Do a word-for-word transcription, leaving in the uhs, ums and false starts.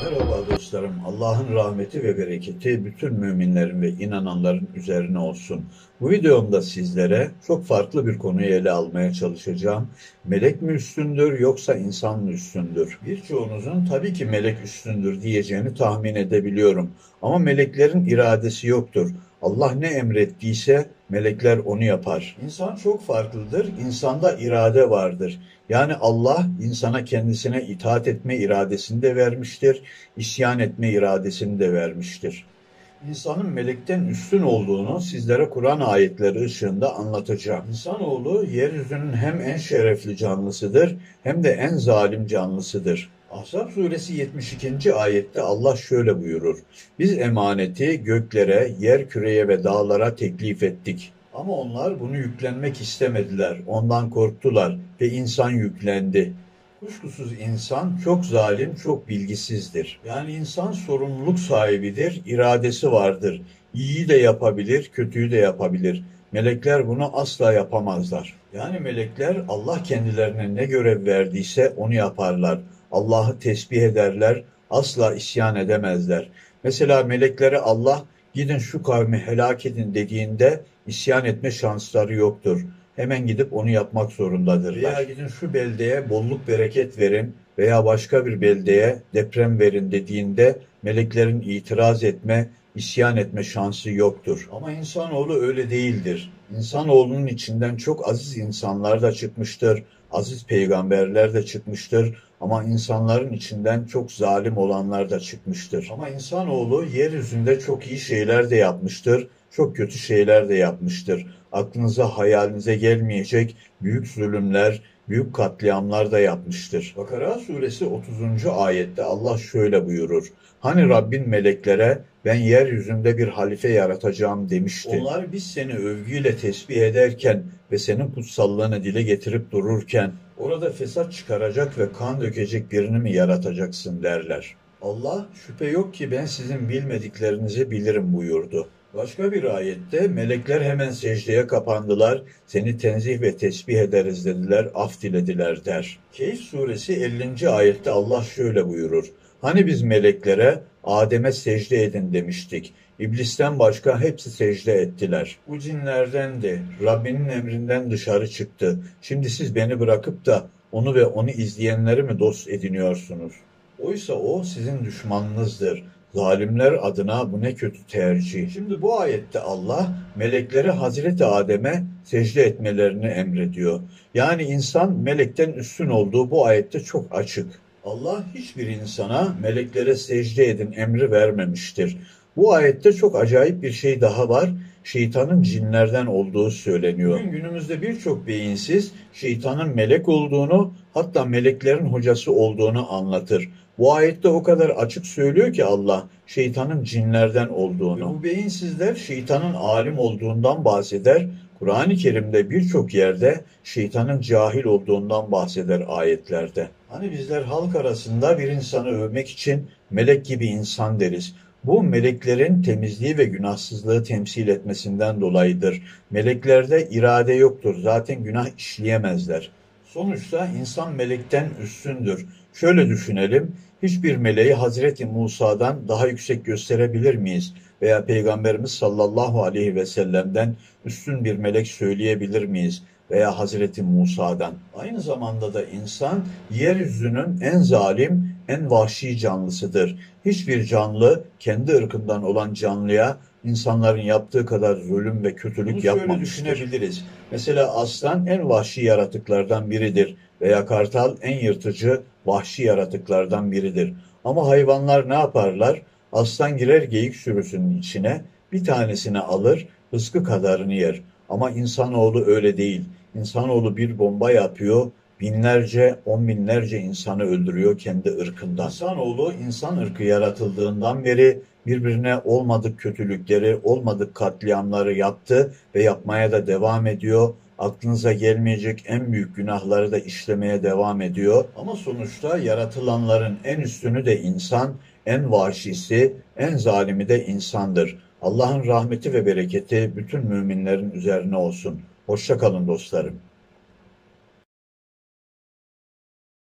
Merhaba dostlarım. Allah'ın rahmeti ve bereketi bütün müminlerin ve inananların üzerine olsun. Bu videomda sizlere çok farklı bir konuyu ele almaya çalışacağım. Melek mi üstündür yoksa insan mı üstündür? Birçoğunuzun tabii ki melek üstündür diyeceğini tahmin edebiliyorum. Ama meleklerin iradesi yoktur. Allah ne emrettiyse melekler onu yapar. İnsan çok farklıdır. İnsanda irade vardır. Yani Allah insana kendisine itaat etme iradesini de vermiştir, isyan etme iradesini de vermiştir. İnsanın melekten üstün olduğunu sizlere Kur'an ayetleri ışığında anlatacağım. İnsanoğlu yeryüzünün hem en şerefli canlısıdır hem de en zalim canlısıdır. Ahzab suresi yetmiş ikinci ayette Allah şöyle buyurur: Biz emaneti göklere, yer küreye ve dağlara teklif ettik. Ama onlar bunu yüklenmek istemediler, ondan korktular ve insan yüklendi. Kuşkusuz insan çok zalim, çok bilgisizdir. Yani insan sorumluluk sahibidir, iradesi vardır. İyiyi de yapabilir, kötüyü de yapabilir. Melekler bunu asla yapamazlar. Yani melekler Allah kendilerine ne görev verdiyse onu yaparlar. Allah'ı tesbih ederler, asla isyan edemezler. Mesela meleklere Allah gidin şu kavmi helak edin dediğinde isyan etme şansları yoktur. Hemen gidip onu yapmak zorundadırlar. Veya gidin şu beldeye bolluk bereket verin veya başka bir beldeye deprem verin dediğinde meleklerin itiraz etme, isyan etme şansı yoktur. Ama insanoğlu öyle değildir. İnsanoğlunun içinden çok aziz insanlar da çıkmıştır, aziz peygamberler de çıkmıştır. Ama insanların içinden çok zalim olanlar da çıkmıştır. Ama insanoğlu yeryüzünde çok iyi şeyler de yapmıştır, çok kötü şeyler de yapmıştır. Aklınıza, hayalinize gelmeyecek büyük zulümler, büyük katliamlar da yapmıştır. Bakara suresi otuzuncu ayette Allah şöyle buyurur: Hani Rabbin meleklere ben yeryüzünde bir halife yaratacağım demişti. Onlar biz seni övgüyle tesbih ederken ve senin kutsallığını dile getirip dururken orada fesat çıkaracak ve kan dökecek birini mi yaratacaksın derler. Allah şüphe yok ki ben sizin bilmediklerinizi bilirim buyurdu. Başka bir ayette melekler hemen secdeye kapandılar, seni tenzih ve tesbih ederiz dediler, af dilediler der. Kehf suresi ellinci ayette Allah şöyle buyurur: Hani biz meleklere Adem'e secde edin demiştik. İblisten başka hepsi secde ettiler. Bu cinlerden de Rabbinin emrinden dışarı çıktı. Şimdi siz beni bırakıp da onu ve onu izleyenleri mi dost ediniyorsunuz? Oysa o sizin düşmanınızdır. Zalimler adına bu ne kötü tercih. Şimdi bu ayette Allah meleklere Hazreti Adem'e secde etmelerini emrediyor. Yani insan melekten üstün olduğu bu ayette çok açık. Allah hiçbir insana meleklere secde edin emri vermemiştir. Bu ayette çok acayip bir şey daha var. Şeytanın cinlerden olduğu söyleniyor. Bugün günümüzde birçok beyinsiz şeytanın melek olduğunu, hatta meleklerin hocası olduğunu anlatır. Bu ayette o kadar açık söylüyor ki Allah şeytanın cinlerden olduğunu. Ve bu beyinsizler şeytanın alim olduğundan bahseder. Kur'an-ı Kerim'de birçok yerde şeytanın cahil olduğundan bahseder ayetlerde. Hani bizler halk arasında bir insanı övmek için melek gibi insan deriz. Bu meleklerin temizliği ve günahsızlığı temsil etmesinden dolayıdır. Meleklerde irade yoktur. Zaten günah işleyemezler. Sonuçta insan melekten üstündür. Şöyle düşünelim, hiçbir meleği Hazreti Musa'dan daha yüksek gösterebilir miyiz? Veya Peygamberimiz sallallahu aleyhi ve sellem'den üstün bir melek söyleyebilir miyiz? Veya Hazreti Musa'dan. Aynı zamanda da insan yeryüzünün en zalim, en vahşi canlısıdır. Hiçbir canlı kendi ırkından olan canlıya insanların yaptığı kadar zulüm ve kötülük Bunu yapmamıştır. Şöyle düşünebiliriz. Mesela aslan en vahşi yaratıklardan biridir veya kartal en yırtıcı, vahşi yaratıklardan biridir. Ama hayvanlar ne yaparlar? Aslan girer geyik sürüsünün içine, bir tanesini alır, rızkı kadarını yer. Ama insanoğlu öyle değil. İnsanoğlu bir bomba yapıyor, binlerce, on binlerce insanı öldürüyor kendi ırkından. İnsanoğlu insan ırkı yaratıldığından beri birbirine olmadık kötülükleri, olmadık katliamları yaptı ve yapmaya da devam ediyor. Aklınıza gelmeyecek en büyük günahları da işlemeye devam ediyor. Ama sonuçta yaratılanların en üstünü de insan, en vahşisi, en zalimi de insandır. Allah'ın rahmeti ve bereketi bütün müminlerin üzerine olsun. Hoşça kalın dostlarım.